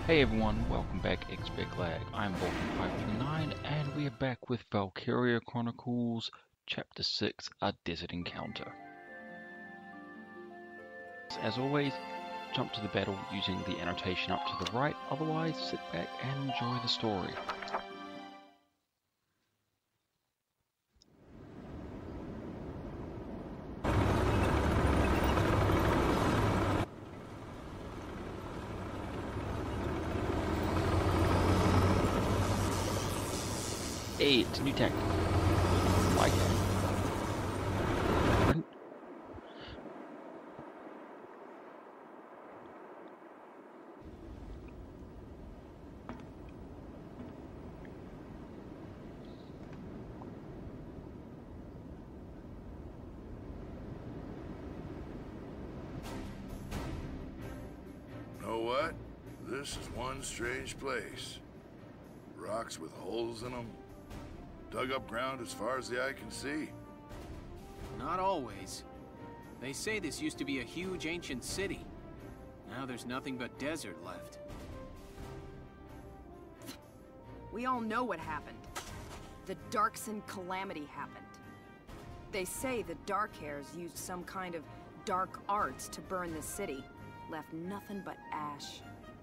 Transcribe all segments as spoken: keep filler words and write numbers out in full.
Hey everyone, welcome back X-Lag. I'm Vulcan five three nine and we are back with Valkyria Chronicles Chapter six, A Desert Encounter. As always, jump to the battle using the annotation up to the right, otherwise sit back and enjoy the story. Hey, it's a new tech. Like it. Know what? This is one strange place. Rocks with holes in them. Dug up ground as far as the eye can see. Not always. They say this used to be a huge ancient city. Now there's nothing but desert left. We all know what happened. The Darkson calamity happened. They say the Darkhairs used some kind of dark arts to burn the city. Left nothing but ash.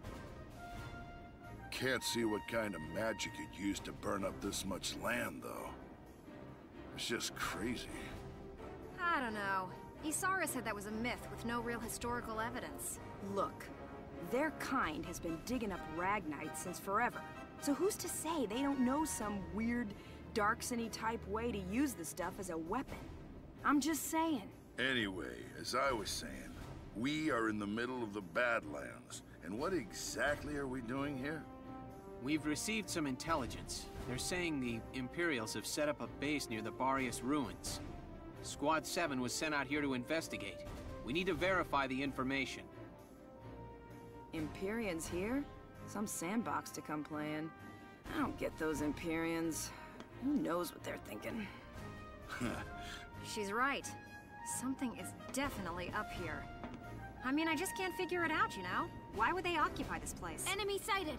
Can't see what kind of magic you'd use to burn up this much land, though. It's just crazy. I don't know. Isara said that was a myth with no real historical evidence. Look, their kind has been digging up Ragnite since forever. So who's to say they don't know some weird, Darksony type way to use the stuff as a weapon? I'm just saying. Anyway, as I was saying, we are in the middle of the Badlands. And what exactly are we doing here? We've received some intelligence. They're saying the Imperials have set up a base near the Barrius ruins. Squad seven was sent out here to investigate. We need to verify the information. Empyreans here? Some sandbox to come play in. I don't get those Empyreans. Who knows what they're thinking? She's right. Something is definitely up here. I mean, I just can't figure it out, you know? Why would they occupy this place? Enemy sighted!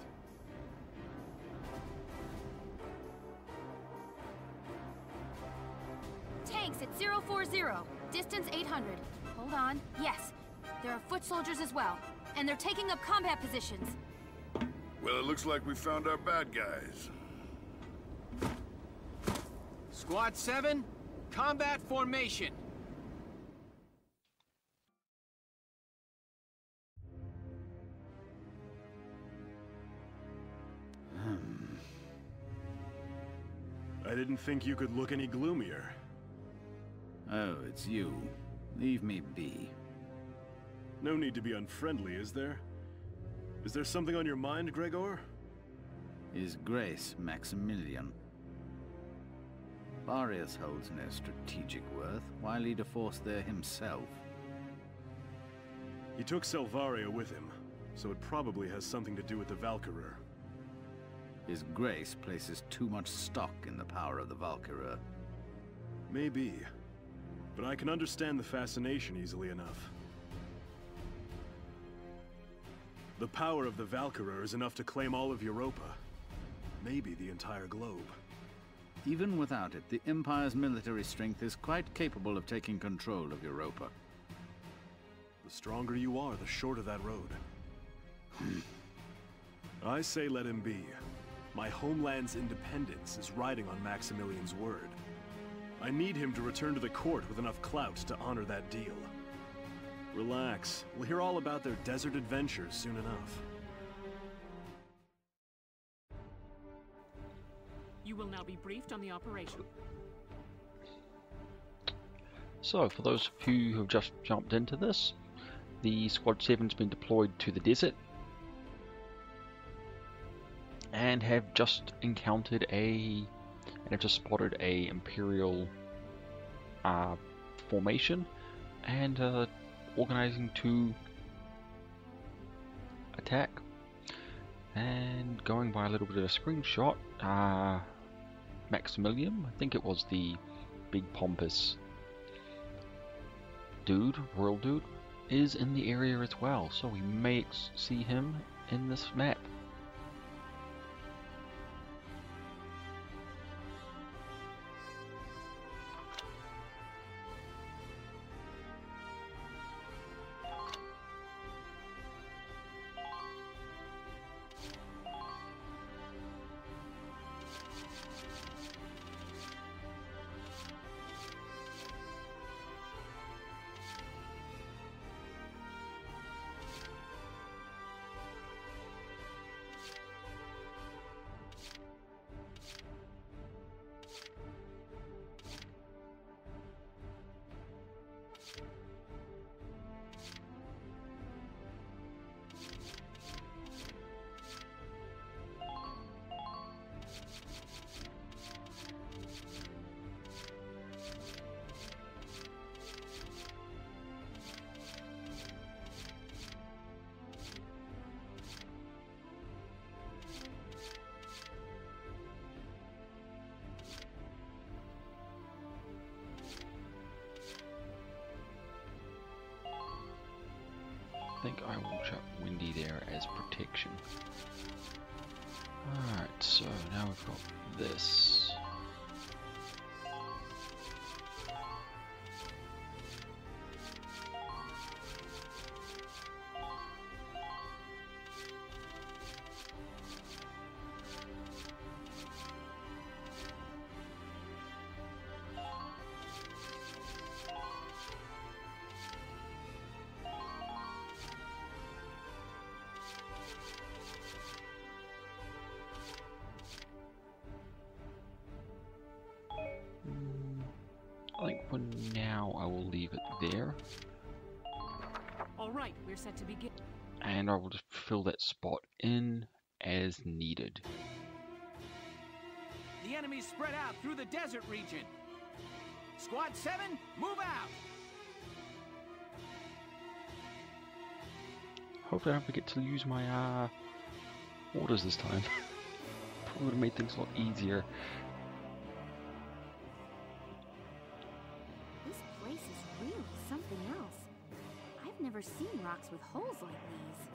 Tanks at zero four zero, distance eight hundred. Hold on. Yes, there are foot soldiers as well, and they're taking up combat positions. Well, it looks like we found our bad guys. Squad seven, combat formation. I didn't think you could look any gloomier. Oh, it's you. Leave me be. No need to be unfriendly, is there? Is there something on your mind, Gregor? His Grace Maximilian. Barrius holds no strategic worth. Why lead a force there himself? He took Selvaria with him, so it probably has something to do with the Valkyria. His Grace places too much stock in the power of the Valkyria. Maybe, but I can understand the fascination easily enough. The power of the Valkyria is enough to claim all of Europa. Maybe the entire globe. Even without it, the Empire's military strength is quite capable of taking control of Europa. The stronger you are, the shorter that road. I say let him be. My homeland's independence is riding on Maximilian's word. I need him to return to the court with enough clout to honor that deal. Relax. We'll hear all about their desert adventures soon enough. You will now be briefed on the operation. So, for those of you who have just jumped into this, the Squad seven's been deployed to the desert and have just encountered a and have just spotted a Imperial uh, formation and uh, organizing to attack. And going by a little bit of a screenshot, uh, Maximilian, I think it was the big pompous dude, royal dude, is in the area as well, so we may see him in this map. think I will chuck Windy there as protection. Alright, so now we've got this. I think for now I will leave it there. Alright, we're set to begin. And I will just fill that spot in as needed. The enemy's spread out through the desert region. Squad seven, move out! Hopefully I don't forget to use my uh, orders this time. Probably would have made things a lot easier. This place is really something else. I've never seen rocks with holes like these.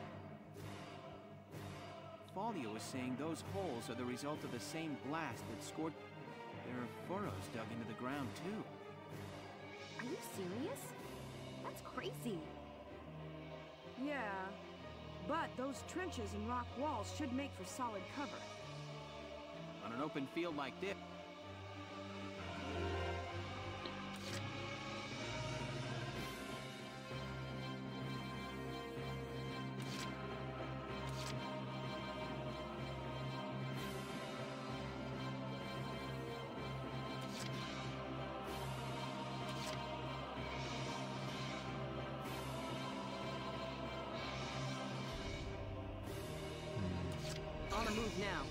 Thalia was saying those holes are the result of the same blast that scored... There are furrows dug into the ground, too. Are you serious? That's crazy. Yeah, but those trenches and rock walls should make for solid cover. On an open field like this... On the move now.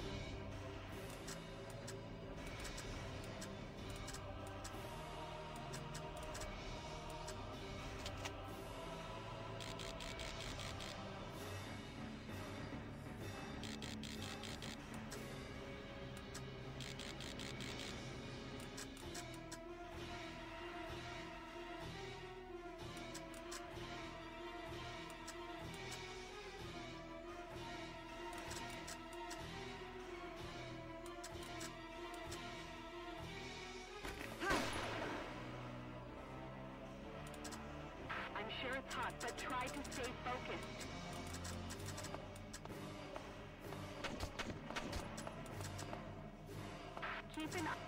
Sure it's hot, but try to stay focused. Keep an eye.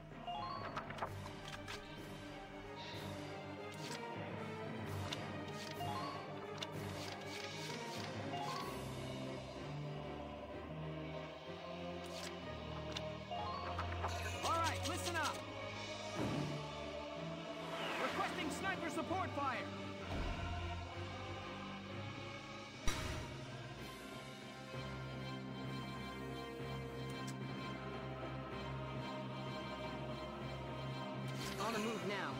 All right, listen up. Requesting sniper support fire. On the move now.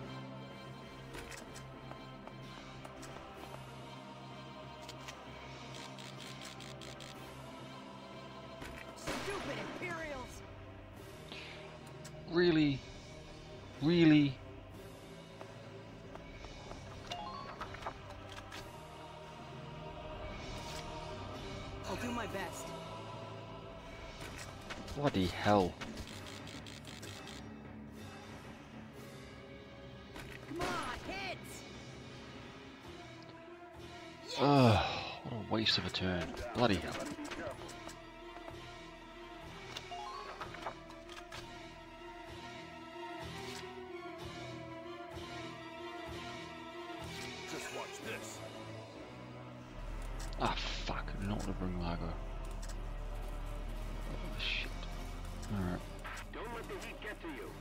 Stupid Imperials! Really? Really? I'll do my best. Bloody hell. Come on, hits! Ugh, what a waste of a turn. Bloody hell. Just watch this. Ah, fuck. I do not want to bring Largo. Oh, shit. Alright. Don't let the heat get to you.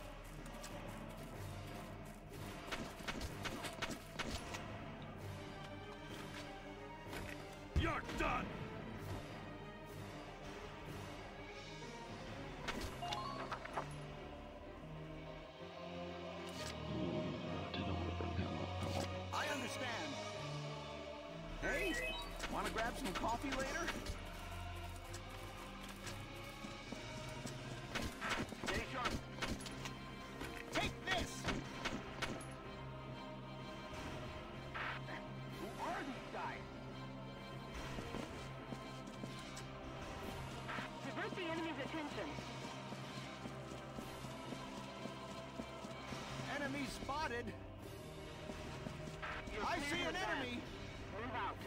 You're done! I did not want to bring him up. Oh, well. I understand. Hey, wanna grab some coffee later? Stay sharp. Take this! Who Enemy spotted! You're I clear see for an that. enemy! Move out.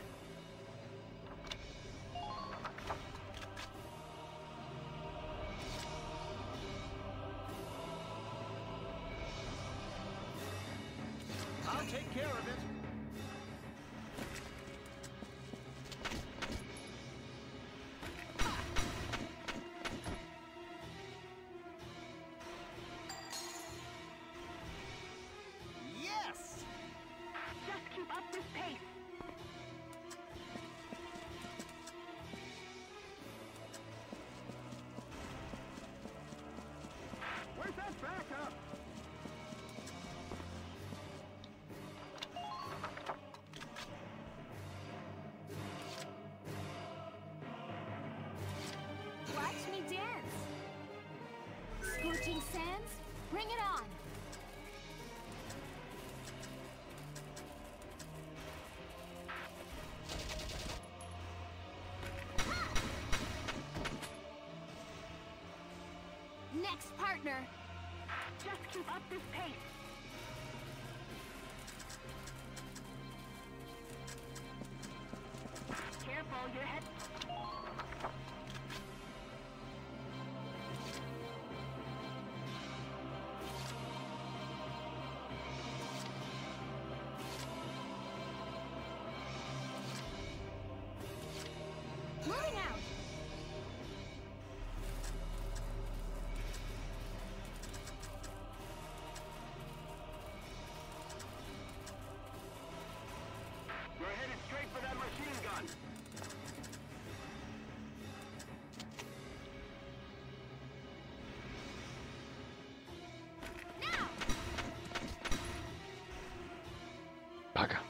I'll take care of it. Yes! Just keep up this pace. Where's that backup? Watch me dance. Scorching sands, bring it on. Next partner. Just keep up this pace. Careful, your head. Moving out. We're headed straight for that machine gun. Now. Bugger.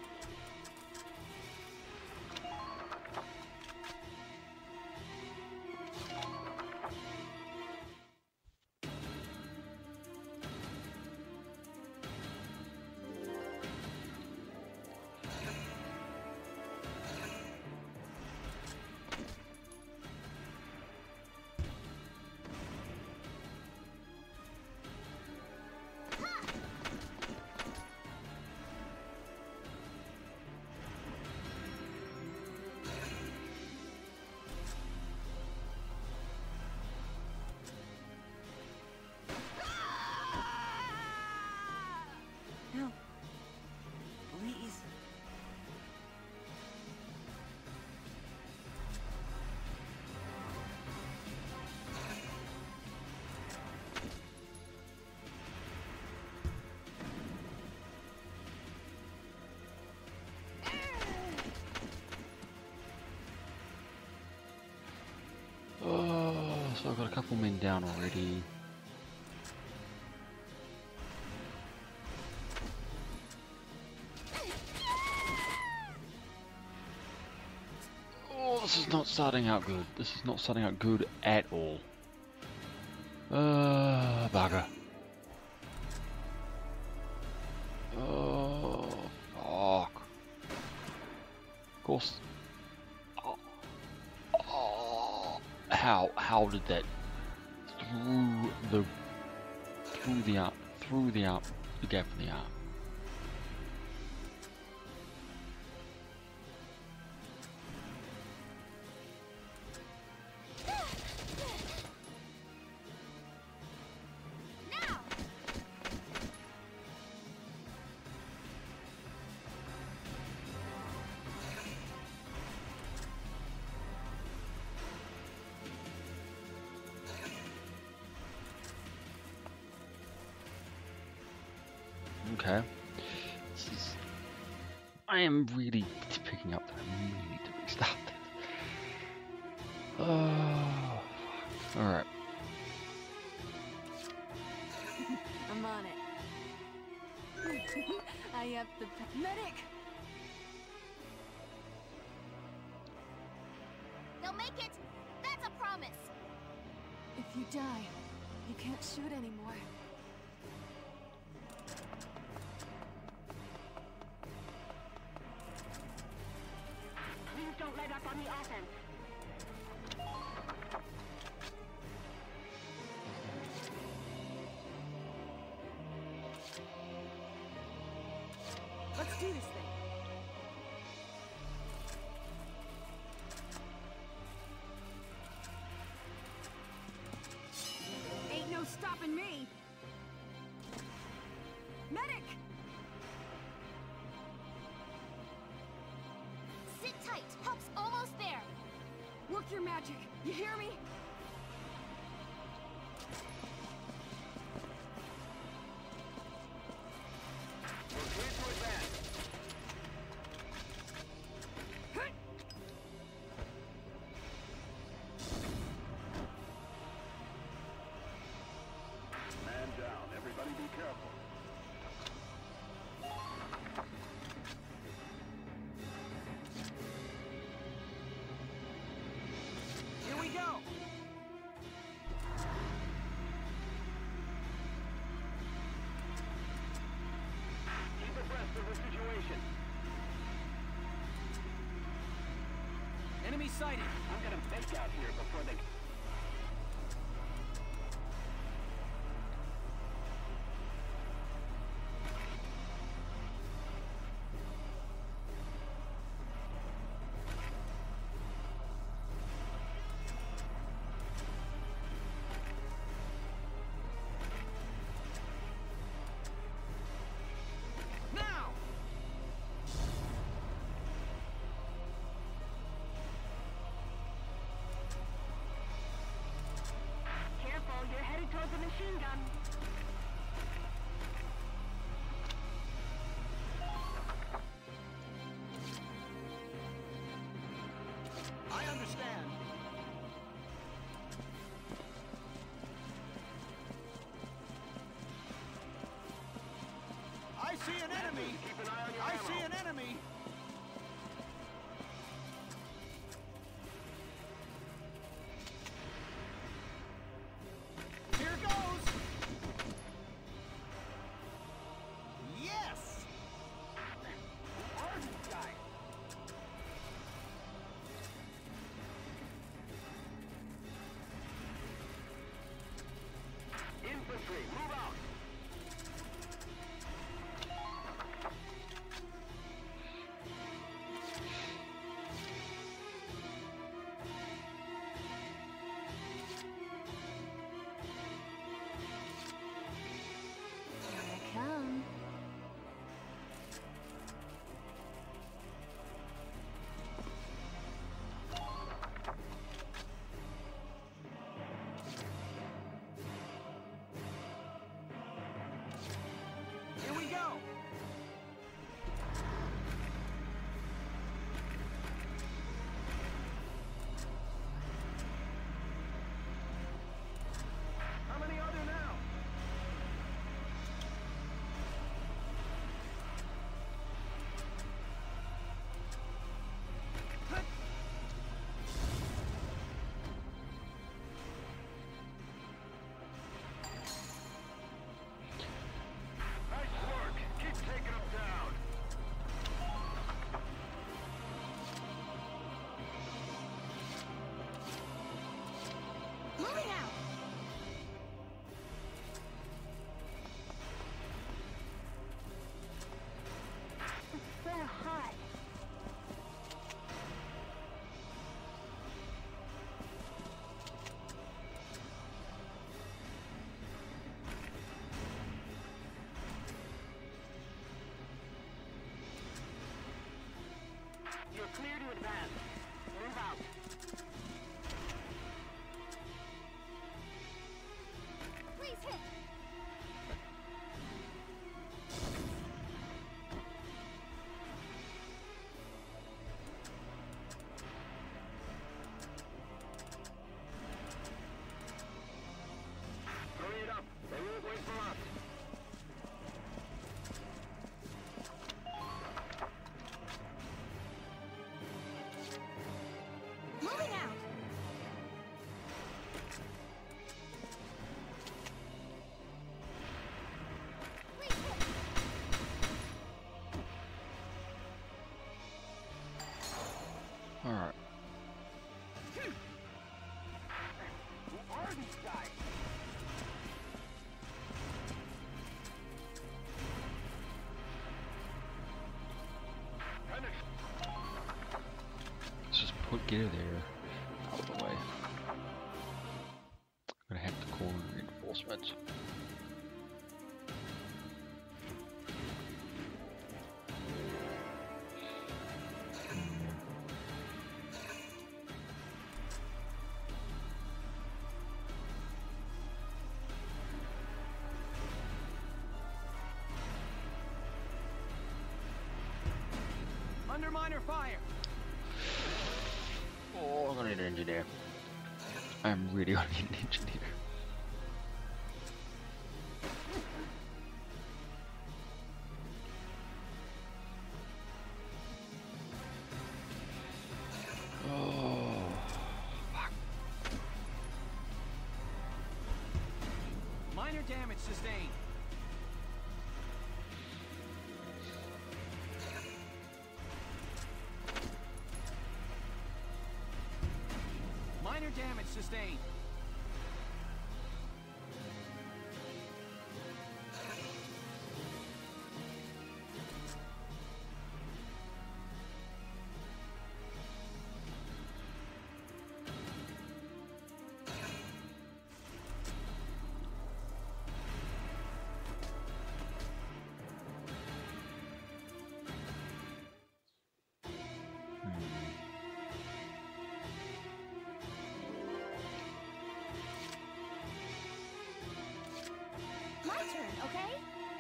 No. Please. Oh, so I've got a couple men down already. Oh, this is not starting out good. This is not starting out good at all. Uh, bugger. Oh, fuck. Of course. Oh. Oh. How? How did that? Through the, through the arm, through the arm, the gap in the arm. Now. Okay. This is, I am really picking up that I really need to restart this. Oh, alright. I'm on it. I up the medic. They'll make it. That's a promise. If you die, you can't shoot anymore. Please don't let up on the offense. Work your magic. You hear me? We're clear to advance. Man down. Everybody be careful. Here we go. Keep abreast of the situation. Enemy sighted. I'm gonna make out here before they... Now! Careful, you're headed towards a machine gun. I understand. I see an enemy! Keep an eye on your I ammo. see an enemy! Here goes! Yes! Who are these guys? Infantry, move out! Here I come. Here we go! How many are there now? Nice work! Keep taking them down! Moving out. It's so hot. You're clear to advance. Move out. Please hit. Hurry it up! They won't wait for us! Moving out. Please hit. All right. Who are these guys? Let's just put gear there out of the way. I'm gonna have to call reinforcements. under miner fire. Oh, I'm gonna need an engineer. I'm really gonna need an engineer. Oh, fuck. Minor damage sustained. Minor damage sustained. My turn, okay?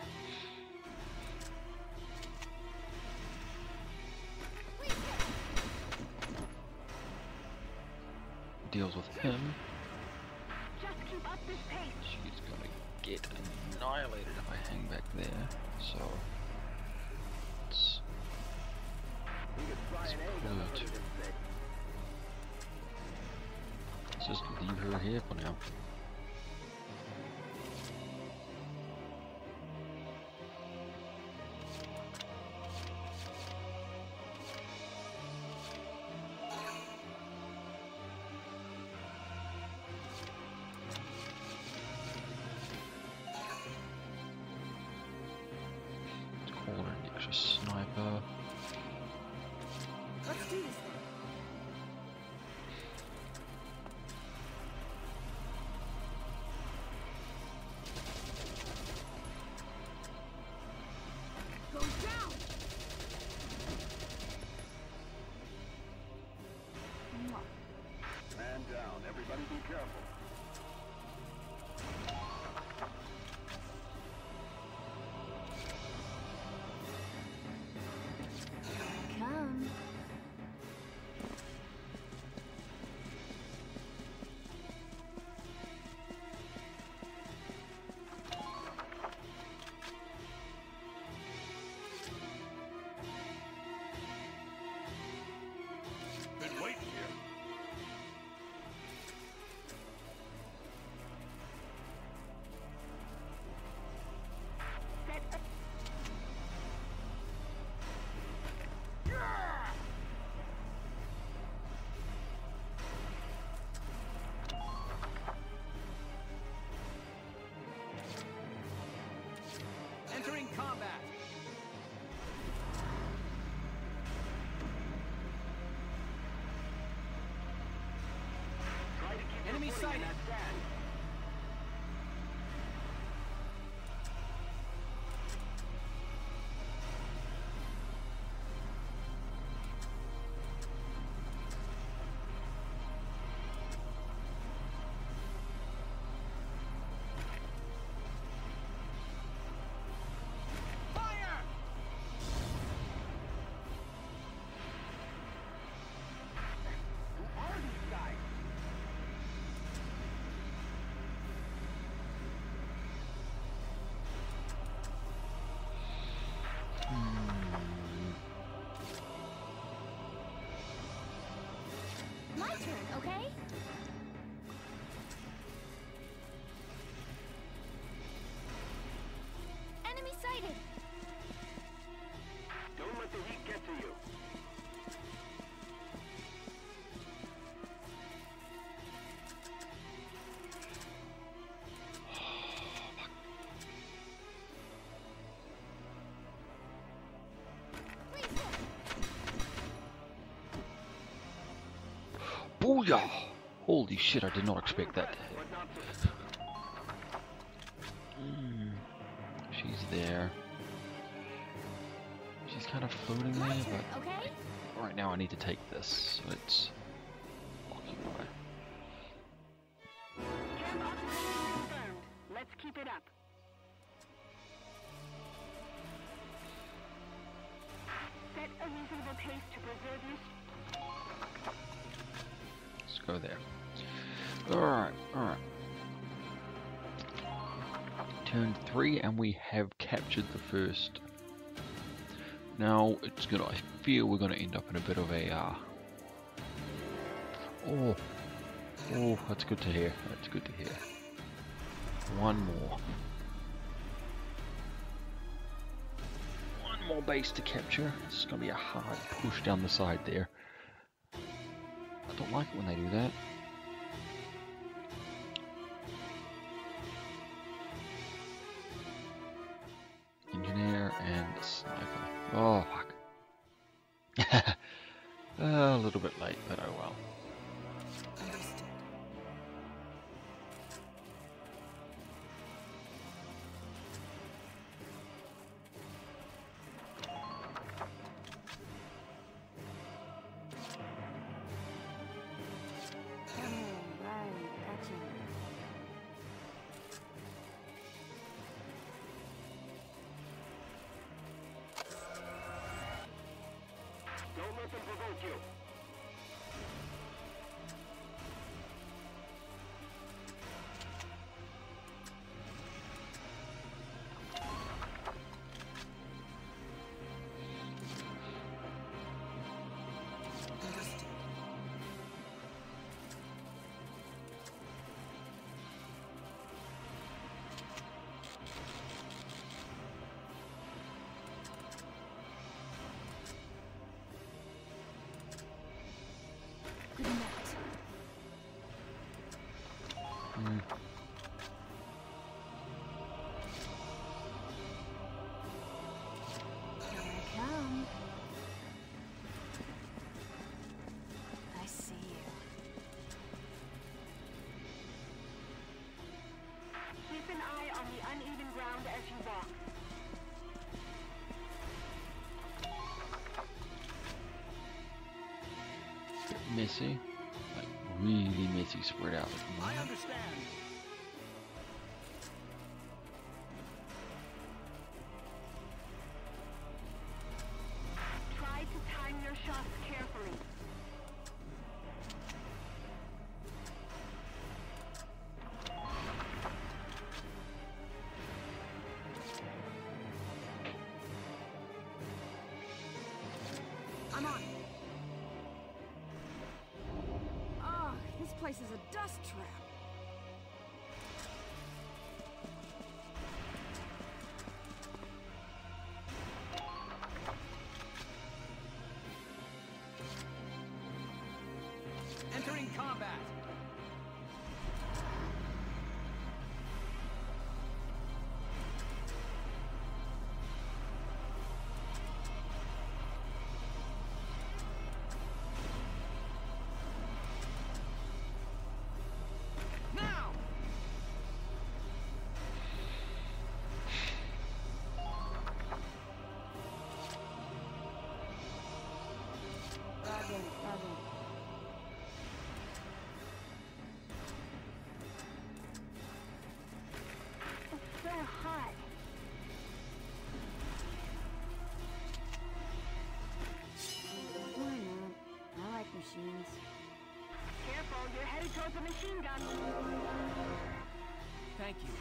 Deals with him. Just keep up this pace. She's gonna get annihilated if I hang back there. So let's, let's put, let's just leave her here for now. Call her an extra sniper. Let's do this thing. Go down! Man down. Everybody be careful. Come. Been waiting here. Entering combat. Try to keep your Enemy footing in sighted. that sand. Fire! Who are these guys? My turn, okay? Enemy sighted. Don't let the heat get to you. Booyah! Holy shit, I did not expect that. But not so. Mm, she's there. She's kind of floating My there, turn, but okay? right now I need to take this, so it's occupy. Camp operation confirmed. Let's keep it up. Set it a reasonable pace to preserve your... Let's go there. Alright, alright. Turn three, and we have captured the first. Now, it's gonna, I feel we're gonna end up in a bit of a, uh... Oh, oh, that's good to hear, that's good to hear. One more. One more base to capture. It's gonna be a hard push down the side there. I don't like it when they do that. Engineer and sniper. Oh, fuck. uh, a little bit late, but oh well. Don't let them provoke you. Good night. Mm. Here I come. I see you. Keep an eye on the uneven ground as you walk. Messy, like really messy spread out. I understand. Try to time your shots carefully. I'm on. Oh, this place is a dust trap. Entering combat. Now. Roger, roger. It's so hot. Why not? I like machines. Careful, you're headed towards a machine gun. Thank you.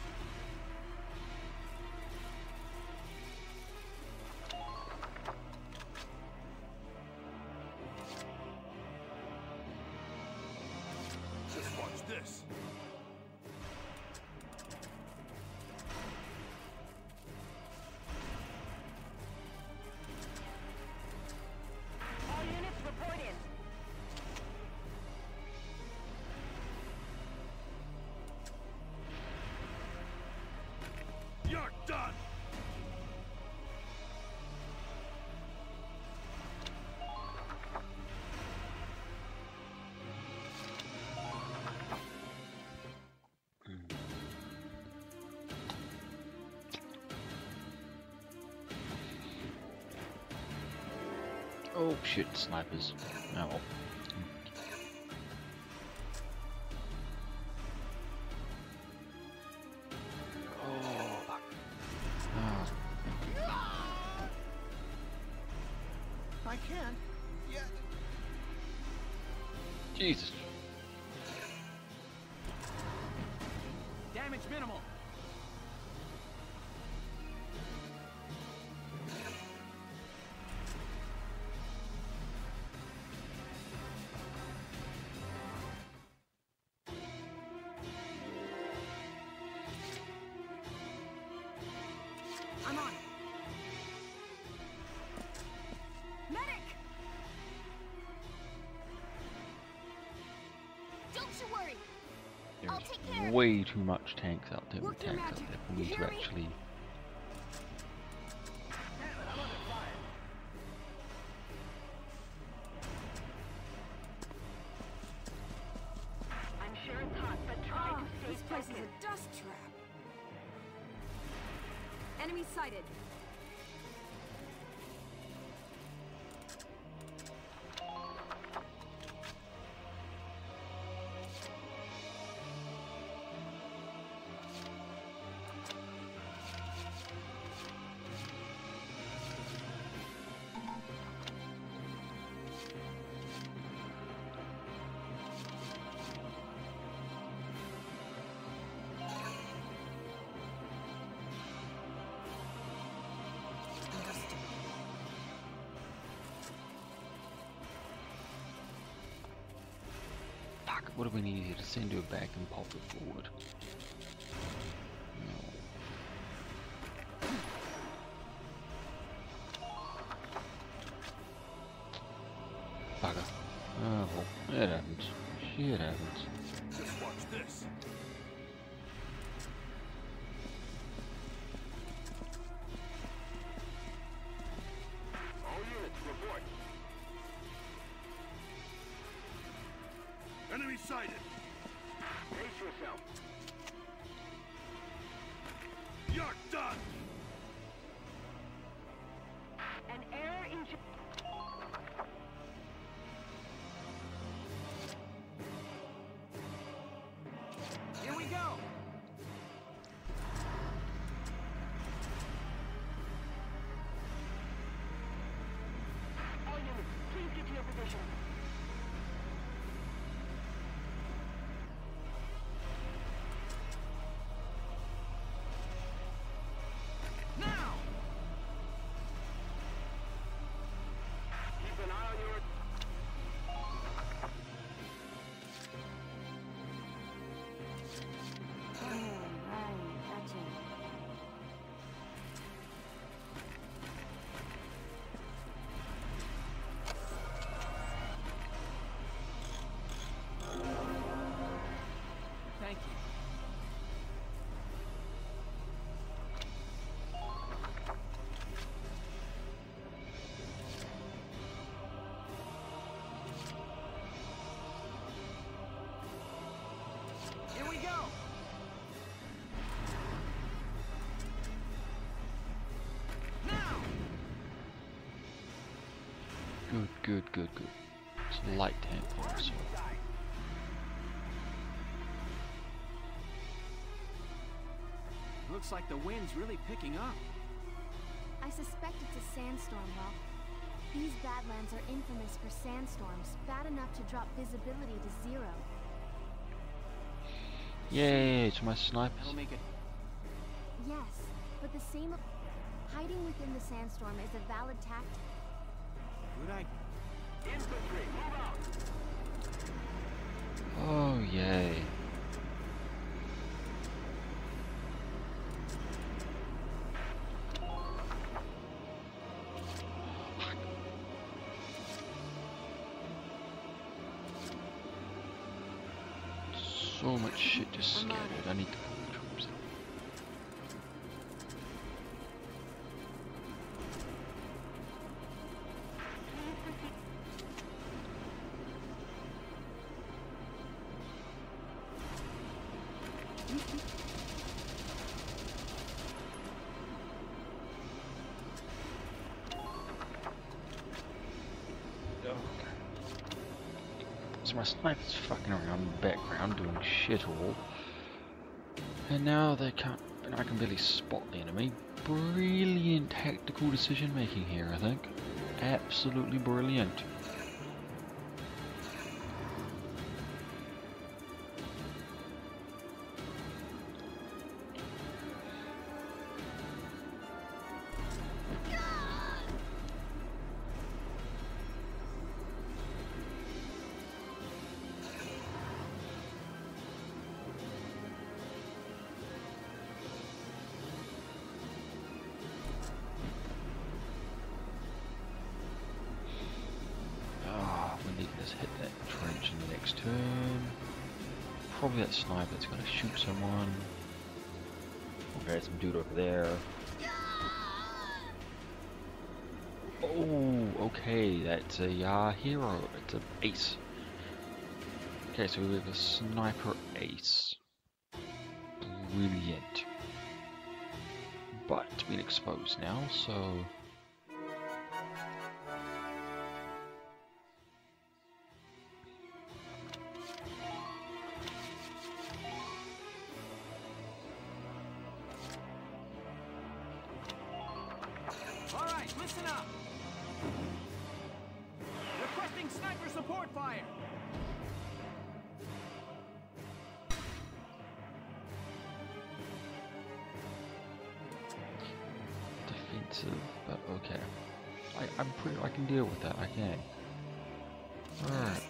Just watch this. All units report in. You're done. Oh shit, snipers. Oh well. Oh, fuck. Ah. can't. Yeah. Jesus. Damage minimal. I'm on. Medic! Don't you worry. I'll take care of There's way too much tanks out there. Work With your tanks out magic. there for You me to hear me? actually. I'm sure it's hot, but try Ah, to stay this place is focused. a dust trap. Enemy sighted. Fuck, what do we need here to send her back and pop her forward? No. Bugger. Oh well, it happens. Shit happens. Just watch this. All units, report. Enemy sighted. Brace yourself. You're done. An error in... Here we go. All units, please get to your position. Now. Keep an eye on your... Oh, right, gotcha. Thank you. Here we go. Now. Good, good, good, good. It's a light tank for us. So. Looks like the wind's really picking up. I suspect it's a sandstorm, Well. These badlands are infamous for sandstorms, bad enough to drop visibility to zero. Yay, to my snipers. That'll make it. Yes, but the same... Hiding within the sandstorm is a valid tactic. Good idea. Infantry, move out. Oh, yay. So much shit just scattered. I need to pull the troops out. So my sniper's fucking around in the background doing shit all. And now they can't, and I can barely spot the enemy. Brilliant tactical decision making here, I think. absolutely brilliant. Hit that trench in the next turn. Probably that sniper that's going to shoot someone. Okay, some dude over there. Oh, okay, that's a uh, hero. It's an ace. Okay, so we have a sniper ace. Brilliant. But it's been exposed now, so. Listen up! Requesting sniper support fire! Defensive, but okay. I, I'm pretty, I can deal with that, I can. Alright.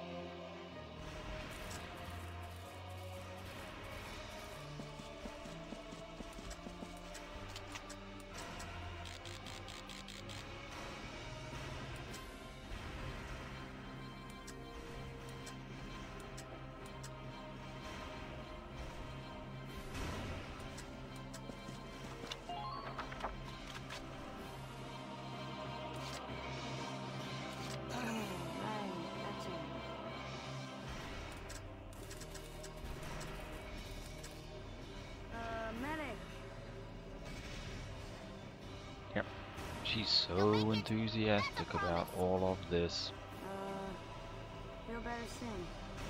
Yep, she's so enthusiastic about all of this. Uh, feel better soon.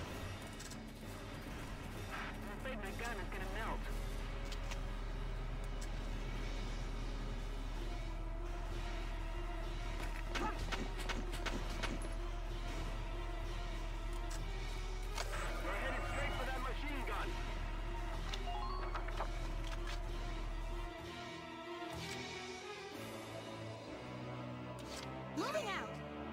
I'm afraid my gun is gonna melt. We're headed straight for that machine gun. Moving out!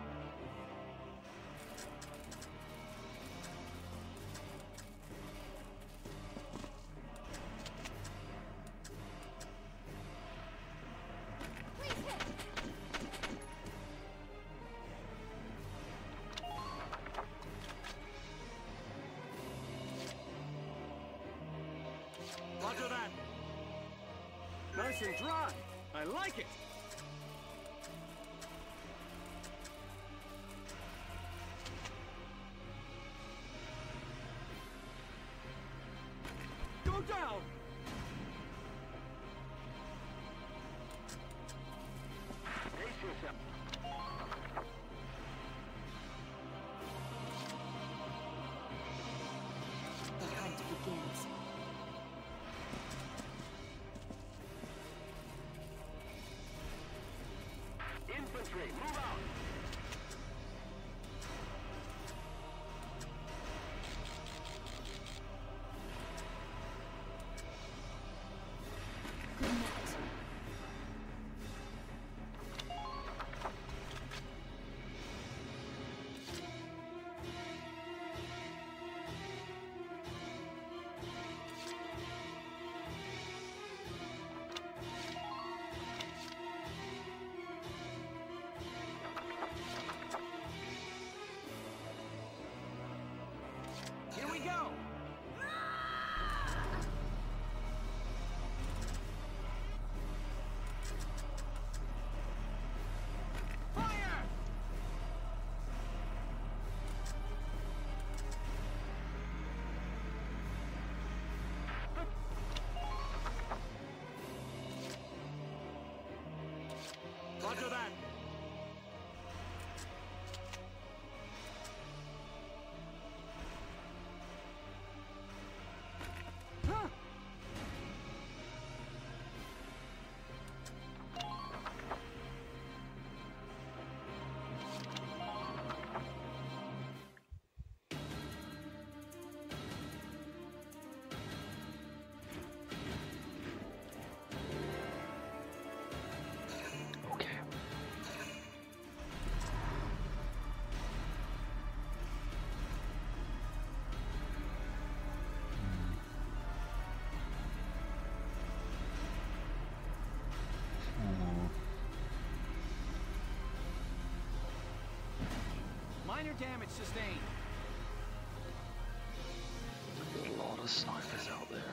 Please hit! Roger that. Nice and dry. I like it. Go down. Brace yourself. The hunt begins. Infantry, move out. Good night. Minor damage sustained. There's a lot of snipers out there.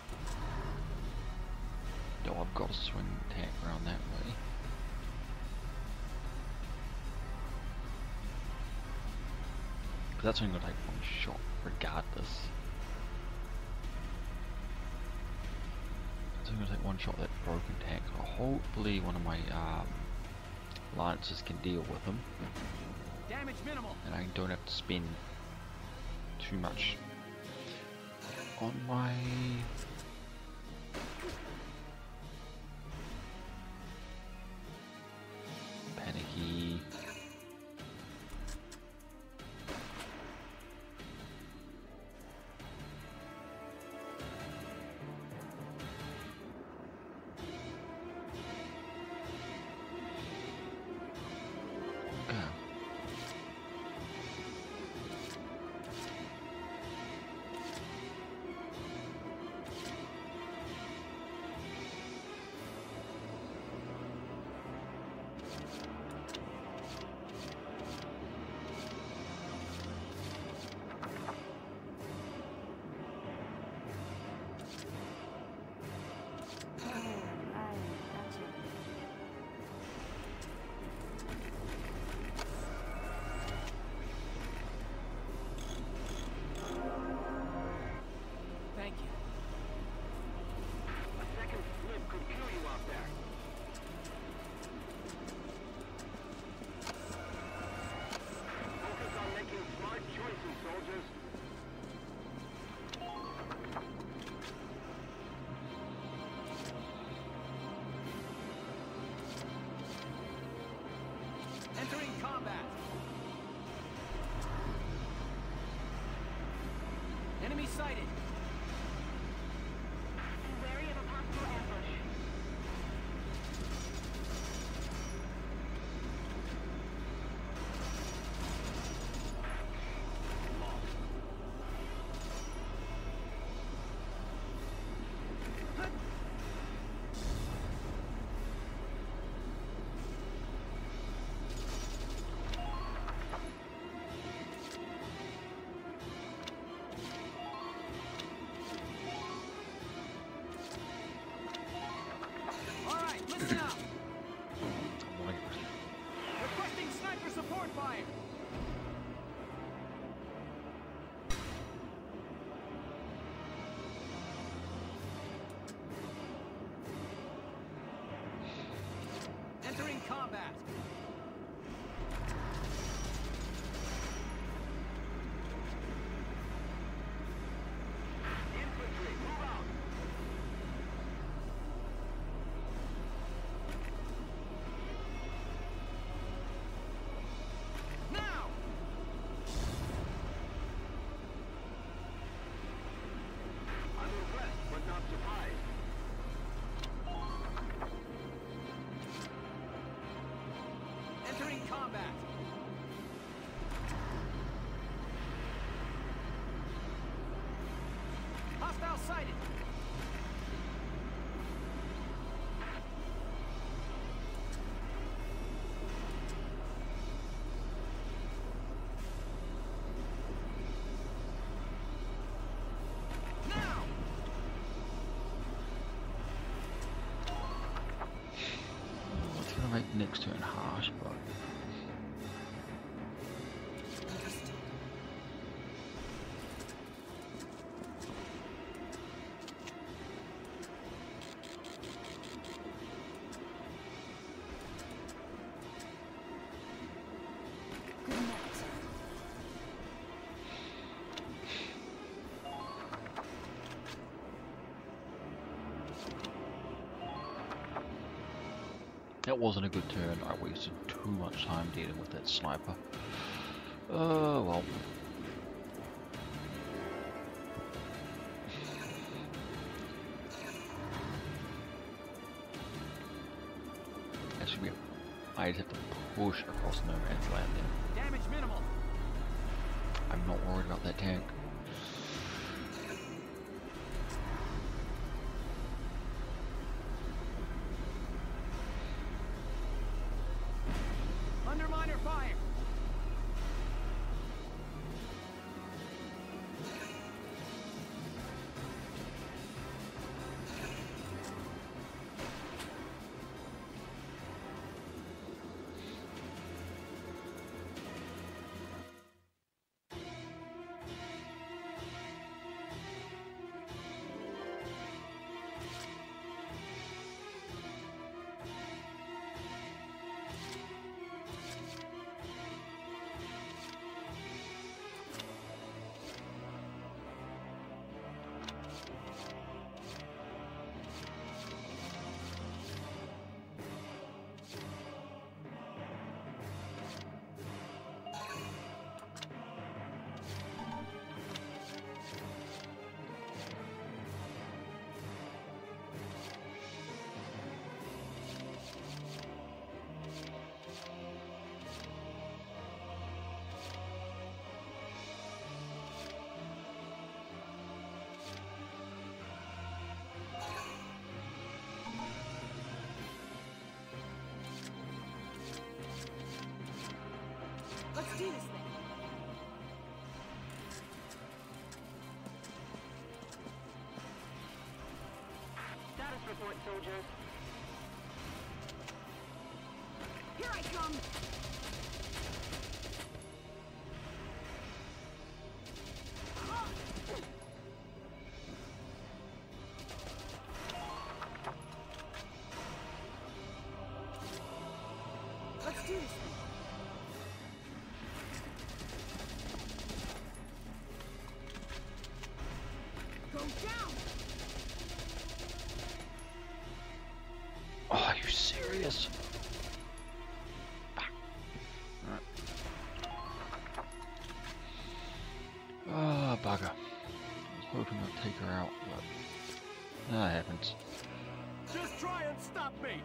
Oh, I've got to swing the tank around that way. Because that's only going to take one shot regardless. It's only going to take one shot at that broken tank. So hopefully one of my um, lancers can deal with him. Damage minimal. And I don't have to spend too much on my panicky. Thank you. A second slip could kill you out there. Focus on making smart choices, soldiers. Entering combat. Enemy sighted. Be wary of a possible ambush. All right, listen up. Requesting sniper support fire. Entering combat. Infantry, move out. Now! I'm impressed, but not surprised. Entering combat. Hostile sighted. Now! It's going to make next turn harsh, but that wasn't a good turn. I wasted too much time dealing with that sniper. Oh, well. Actually, I just have to push across no man's land then. Damage minimal. I'm not worried about that tank. Under minor fire. soldiers. Here I come! Let's do this. Go down! Oh, are you serious? Alright. Oh, bugger. I was hoping I'd take her out, but I haven't. Just try and stop me!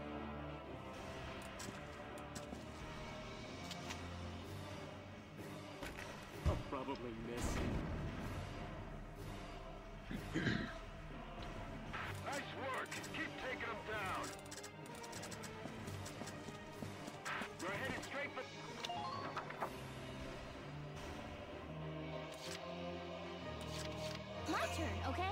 I'll probably miss. Nice work. Keep taking them down. We're headed straight for... My turn, okay?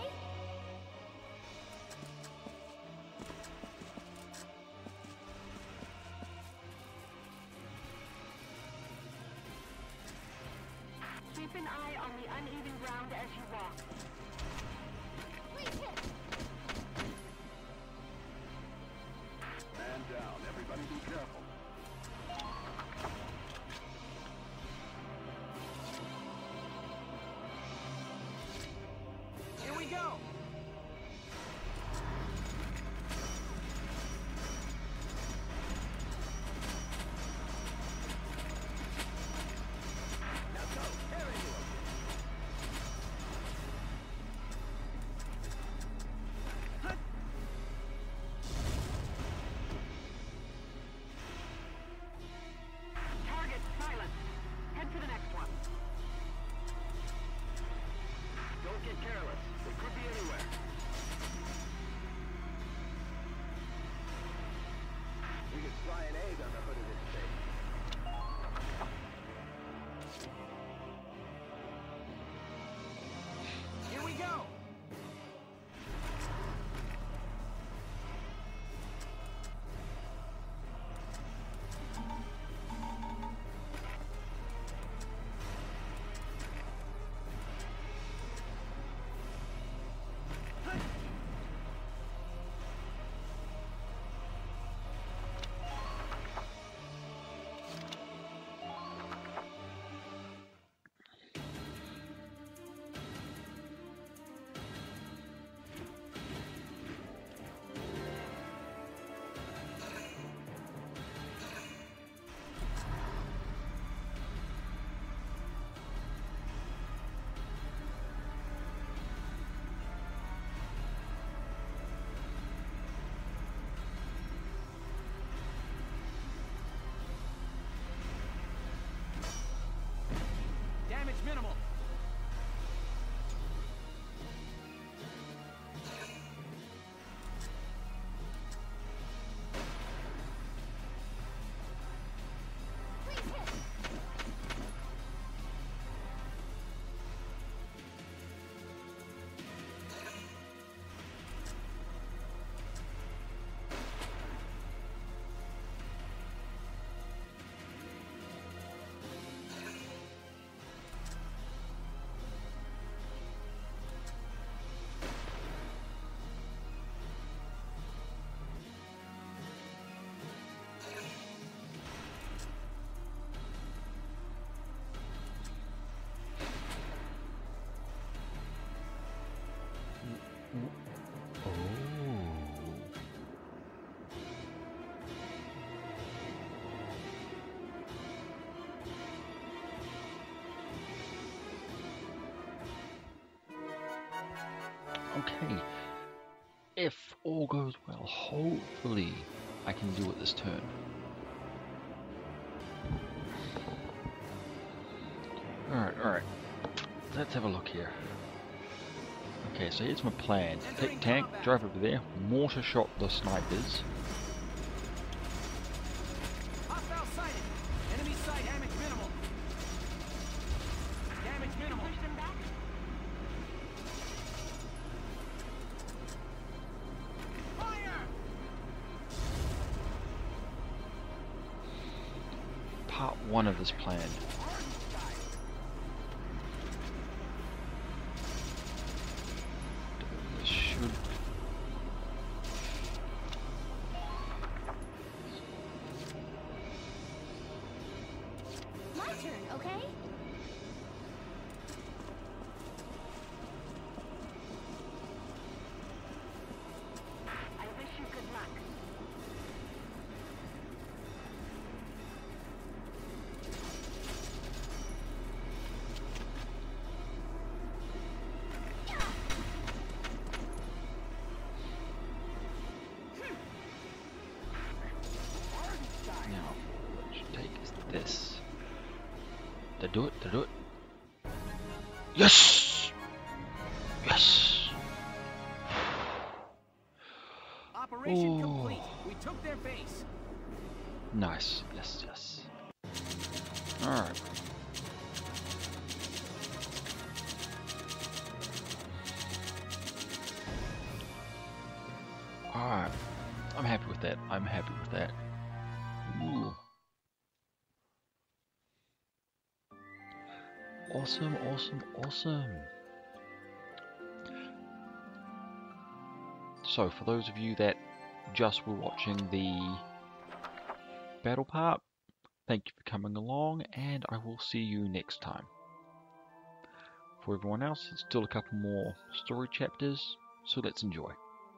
Keep an eye on the uneven ground as you walk. Please hit! Man down. Everybody be careful. Here we go! Now go. Tear into them. Target silent. Head to the next one. Don't get careless. They could be anywhere. We could fry an egg on the hood of this thing. Here we go! Damage minimal. Please hit! Okay. If all goes well, hopefully I can do it this turn. Alright, alright. Let's have a look here. Okay, so here's my plan. Take tank, drive over there, mortar shot the snipers. Hostile sighted! Enemy sight damage minimal. Damage minimal. Push them back. Fire! part one of this plan. This should... My turn, okay? I wish you good luck. Now, what I should take is this. Did I do it? Did I do it? Yes! Yes! Operation Oh. complete. We took their base. Nice. Yes, yes. Alright. Alright. I'm happy with that. I'm happy with that. Ooh. Awesome, awesome, awesome. So, for those of you that just were watching the battle part, thank you for coming along, and I will see you next time. For everyone else, it's still a couple more story chapters, so let's enjoy.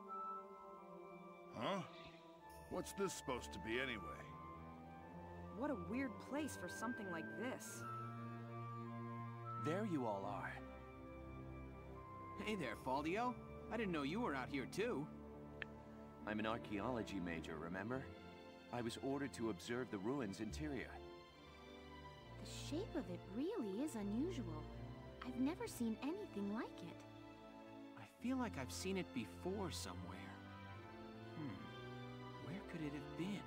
Huh? What's this supposed to be anyway? What a weird place for something like this. There you all are. Hey there, Faldio. I didn't know you were out here too. I'm an archaeology major, remember? I was ordered to observe the ruins' interior. The shape of it really is unusual. I've never seen anything like it. I feel like I've seen it before somewhere. Hmm. Where could it have been?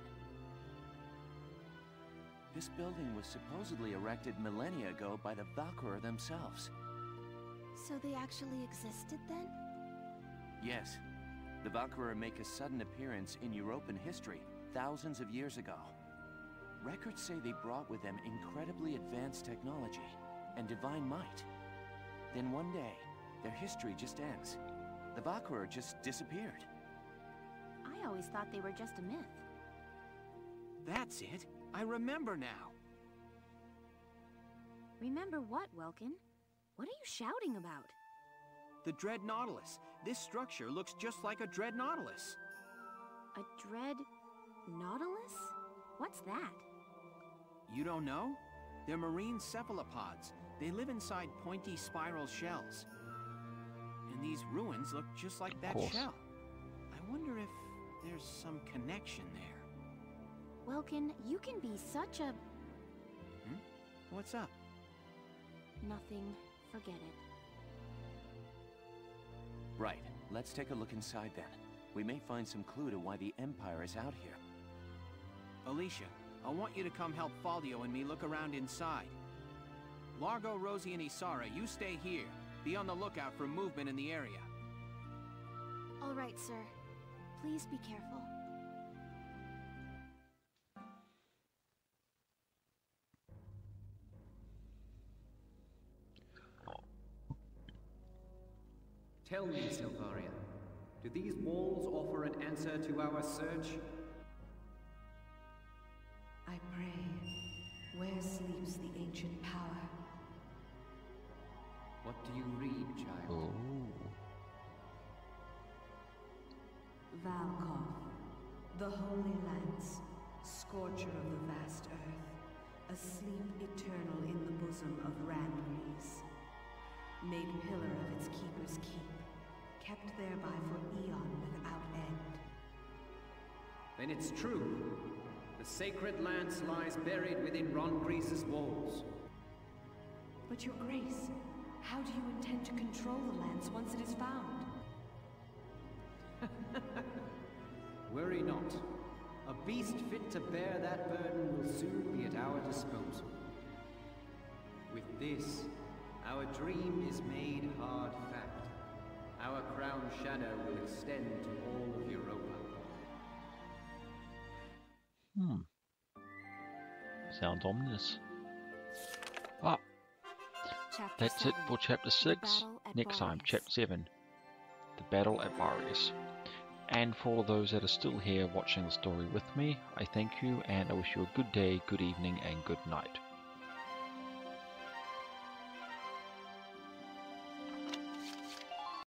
This building was supposedly erected millennia ago by the Valkyria themselves. So they actually existed then? Yes. The Valkyria make a sudden appearance in European history thousands of years ago. Records say they brought with them incredibly advanced technology and divine might. Then one day, their history just ends. The Valkyria just disappeared. I always thought they were just a myth. That's it. I remember now. Remember what, Welkin? What are you shouting about? The Dread Nautilus. This structure looks just like a Dread Nautilus. A dread nautilus? What's that? You don't know? They're marine cephalopods. They live inside pointy spiral shells. And these ruins look just like that shell. I wonder if there's some connection there. Welkin, you can be such a... Hmm? What's up? Nothing. Forget it. Right. Let's take a look inside then. We may find some clue to why the Empire is out here. Alicia, I want you to come help Faldio and me look around inside. Largo, Rosie, and Isara, you stay here. Be on the lookout for movement in the area. All right, sir. Please be careful. Tell me, Silvaria, do these walls offer an answer to our search? I pray, where sleeps the ancient power? What do you read, child? Oh. Valkov, the Holy Lance, scorcher of the vast earth, asleep eternal in the bosom of Randrees, made pillar of its keeper's keep, kept thereby for eon without end. Then it's true. The sacred lance lies buried within Randrees' walls. But your grace, how do you intend to control the lance once it is found? Worry not. A beast fit to bear that burden will soon be at our disposal. With this, our dream is made hard fact. Our crown shadow will extend to all of Europa. Hmm. Sounds ominous. Ah, Chapter that's seven. it for Chapter six. Battle at Next time, Barrius. Chapter seven. The Battle at Barrius. And for all of those that are still here watching the story with me, I thank you and I wish you a good day, good evening and good night.